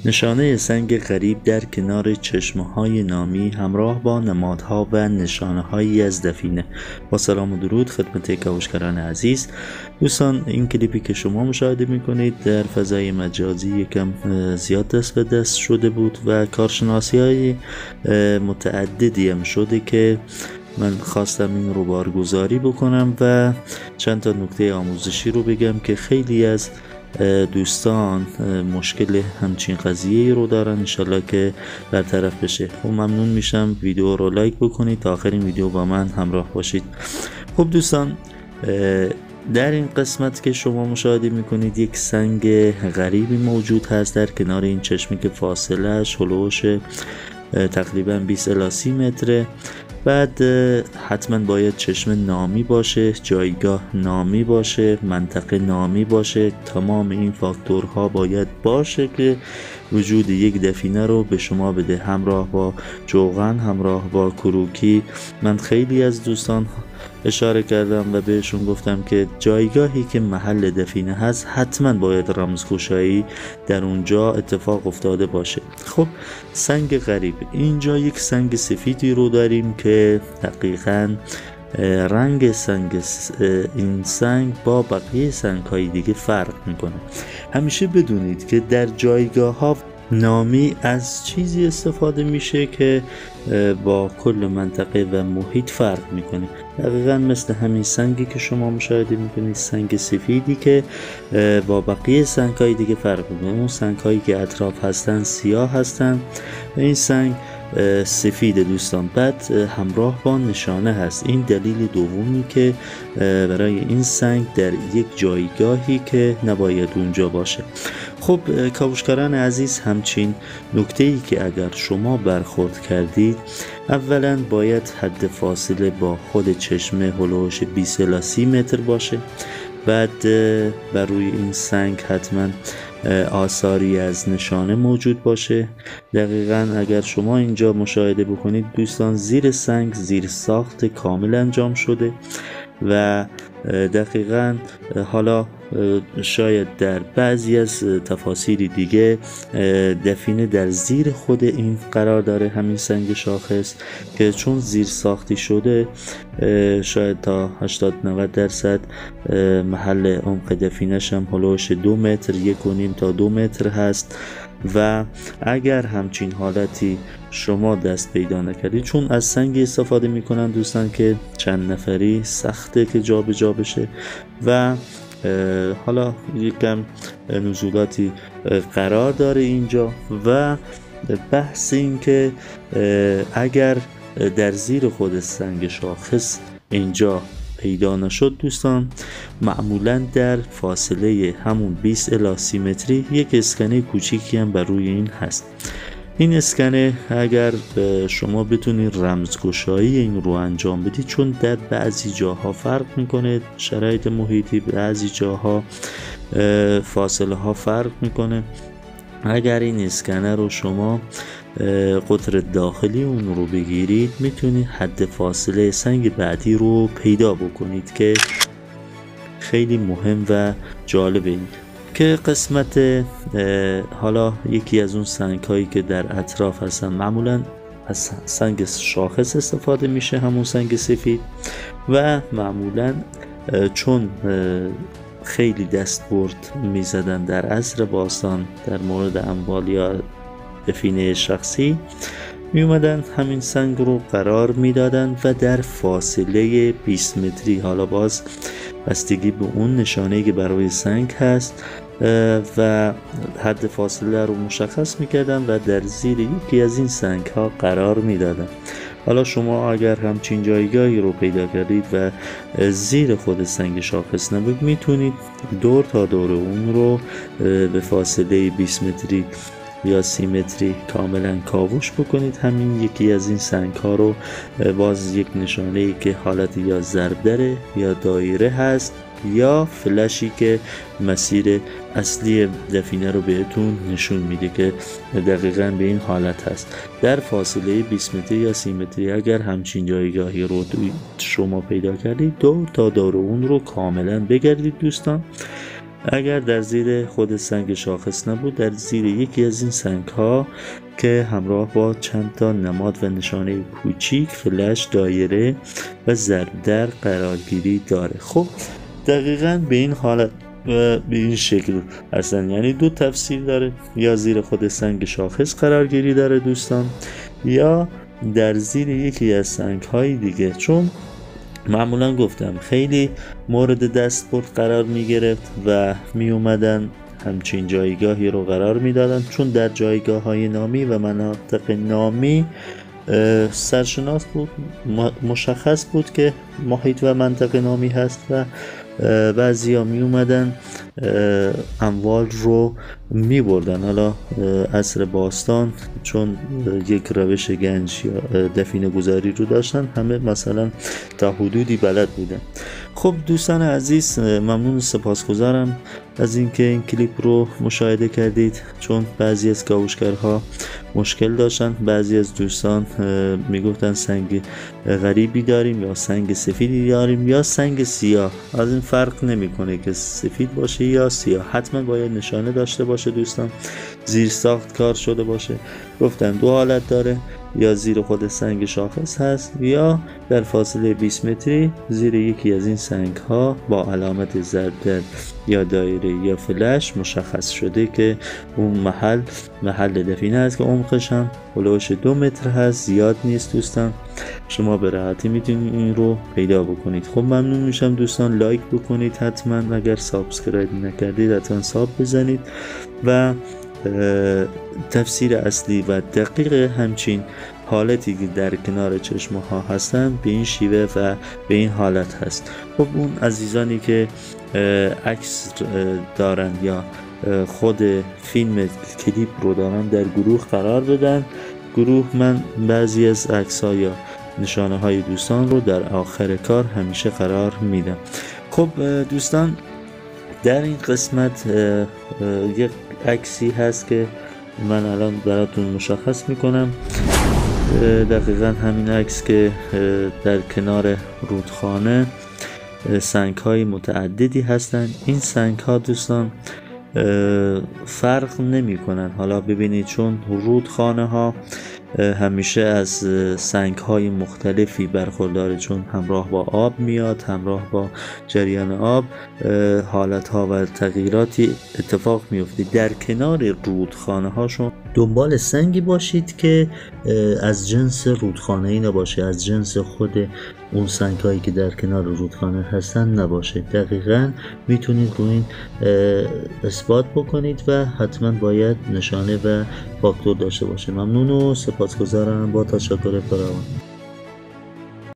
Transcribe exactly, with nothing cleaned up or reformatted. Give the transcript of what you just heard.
نشانه سنگ غریب در کنار چشمه‌های نامی همراه با نمادها و نشانه‌هایی از دفینه. با سلام و درود خدمت کاوشگران عزیز. دوستان، این کلیپی که شما مشاهده میکنید در فضای مجازی یکم زیاد دست به دست شده بود و کارشناسی‌های متعددی هم شده که من خواستم این رو بارگذاری بکنم و چند تا نکته آموزشی رو بگم که خیلی از دوستان مشکل همچین قضیه رو دارن، انشالله که برطرف بشه. خب ممنون میشم ویدیو رو لایک بکنید تا آخر این ویدیو با من همراه باشید. خب دوستان، در این قسمت که شما مشاهده میکنید یک سنگ غریبی موجود هست در کنار این چشمی که فاصلهش هلوش تقریبا بیست الی سی متره. بعد حتما باید چشم نامی باشه، جایگاه نامی باشه، منطقه نامی باشه. تمام این فاکتورها باید باشه که وجود یک دفینه رو به شما بده، همراه با جوغن، همراه با کروکی. من خیلی از دوستان اشاره کردم و بهشون گفتم که جایگاهی که محل دفینه هست حتما باید رمزگشایی در اونجا اتفاق افتاده باشه. خب سنگ غریب، اینجا یک سنگ سفیدی رو داریم که دقیقاً رنگ سنگ این سنگ با بقیه سنگ های دیگه فرق میکنه. همیشه بدونید که در جایگاه ها نامی از چیزی استفاده میشه که با کل منطقه و محیط فرق میکنه. دقیقا مثل همین سنگی که شما مشاهده میکنید، سنگ سفیدی که با بقیه سنگ های دیگه فرق میکنه. اون سنگ هایی که اطراف هستن سیاه هستن، این سنگ سفید دوستان. بعد همراه با نشانه هست. این دلیل دومی که برای این سنگ در یک جایگاهی که نباید اونجا باشه. خب کاوشگران عزیز، همچین نکته‌ای که اگر شما برخورد کردید، اولا باید حد فاصله با خود چشمه هلوش بیست الی سی متر باشه. بعد بر روی این سنگ حتما آثاری از نشانه موجود باشه. دقیقاً اگر شما اینجا مشاهده بکنید دوستان، زیر سنگ زیر ساخت کامل انجام شده و دقیقاً حالا شاید در بعضی از تفاسیر دیگه دفینه در زیر خود این قرار داره، همین سنگ شاخص، که چون زیر ساختی شده شاید تا هشتاد نود درصد محل عمق دفینش هم هلوش دو متر، یک و نیم تا دو متر هست. و اگر همچین حالتی شما دست پیدا نکردید، چون از سنگی استفاده میکنن دوستان که چند نفری سخته که جا به جا بشه و حالا یکم نزولاتی قرار داره اینجا. و بحث این که اگر در زیر خود سنگ شاخص اینجا پیدا نشد دوستان، معمولا در فاصله همون بیست الی سی متری یک اسکنه کوچیکی هم بر روی این هست. این اسکنه اگر شما بتونید رمزگشایی این رو انجام بدید، چون در بعضی جاها فرق میکنه شرایط محیطی، بعضی جاها فاصله ها فرق میکنه. اگر این اسکنه رو شما قطر داخلی اون رو بگیرید، میتونید حد فاصله سنگ بعدی رو پیدا بکنید که خیلی مهم و جالبه. این که قسمت حالا یکی از اون سنگ هایی که در اطراف هستن معمولا از سنگ شاخص استفاده میشه، همون سنگ سفید. و معمولا چون خیلی دست برد میزدن در عصر باستان در مورد اموال یا دفینه شخصی، می اومدن همین سنگ رو قرار میدادن و در فاصله بیست متری، حالا باز بستگی به اون نشانه‌ای که برای سنگ هست و حد فاصله رو مشخص میکردن و در زیر یکی از این سنگ ها قرار میدادن. حالا شما اگر همچین جایگاهی رو پیدا کردید و زیر خود سنگ شاخص نبود، میتونید دور تا دور اون رو به فاصله بیست متری یا سی متری کاملا کاوش بکنید. همین یکی از این سنگ ها رو باز یک نشانه ای که حالت یا ضرب داره یا دایره هست یا فلشی که مسیر اصلی دفینه رو بهتون نشون میده که دقیقاً به این حالت هست. در فاصله بیست متری یا سی متری اگر همچین جایگاهی رو شما پیدا کردید، دور تا دور اون رو کاملا بگردید دوستان اگر در زیر خود سنگ شاخص نبود، در زیر یکی از این سنگ ها که همراه با چند تا نماد و نشانه کوچیک، فلش، دایره و ضرب در قرارگیری داره. خب دقیقاً به این حالت و به این شکل هستن، یعنی دو تفسیر داره، یا زیر خود سنگ شاخص قرارگیری داره دوستان، یا در زیر یکی از سنگ های دیگه. چون معمولا گفتم خیلی مورد دستبرد قرار می گرفت و می اومدن همچین جایگاهی رو قرار می دادن، چون در جایگاه های نامی و مناطق نامی سرشناس بود، مشخص بود که محیط و منطقه نامی هست و بعضی ها می اومدن اموال رو می بردن. حالا عصر باستان چون یک روش گنج یا دفینه گذاری رو داشتن، همه مثلا تا حدودی بلد بودن. خب دوستان عزیز، ممنون و سپاسگزارم از اینکه این کلیپ رو مشاهده کردید، چون بعضی از کاوشگرها مشکل داشتن. بعضی از دوستان میگفتن سنگ غریبی داریم یا سنگ سفیدی داریم یا سنگ سیاه. از این فرق نمیکنه که سفید باشه یا سیاه، حتما باید نشانه داشته باشه دوستان، زیر ساخت کار شده باشه. گفتم دو حالت داره، یا زیر خود سنگ شاخص هست یا در فاصله بیست متری زیر یکی از این سنگ ها با علامت ضرب در یا دایره یا فلش مشخص شده که اون محل محل دفینه است که عمقش هم هلوش دو متر هست، زیاد نیست دوستان. شما به راحتی میتونید این رو پیدا بکنید. خب ممنون میشم دوستان لایک بکنید حتما، اگر سابسکرایب نکردید حتما ساب بزنید و تفسیر اصلی و دقیق همچین حالتی که در کنار چشم ها هستن به این شیوه و به این حالت هست. خب اون عزیزانی که عکس دارن یا خود فیلم کلیپ رو دارن در گروه قرار بدن. گروه من بعضی از عکس ها یا نشانه های دوستان رو در آخر کار همیشه قرار میدم. خب دوستان، در این قسمت یک عکسی هست که من الان براتون مشخص میکنم. دقیقا همین عکس که در کنار رودخانه سنگ های متعددی هستن. این سنگ ها دوستان فرق نمی کنن. حالا ببینید، چون رودخانه ها همیشه از سنگ های مختلفی برخورداره، چون همراه با آب میاد، همراه با جریان آب حالت ها و تغییراتی اتفاق میفته. در کنار رودخانه هاشون دنبال سنگی باشید که از جنس رودخانه ای نباشه، از جنس خود اون سنگ هایی که در کنار رودخانه هستن نباشه. دقیقاً میتونید رو این اثبات بکنید و حتما باید نشانه و فاکتور داشته باشه. ممنون و سپاسگزارم. با تشکر فراوان.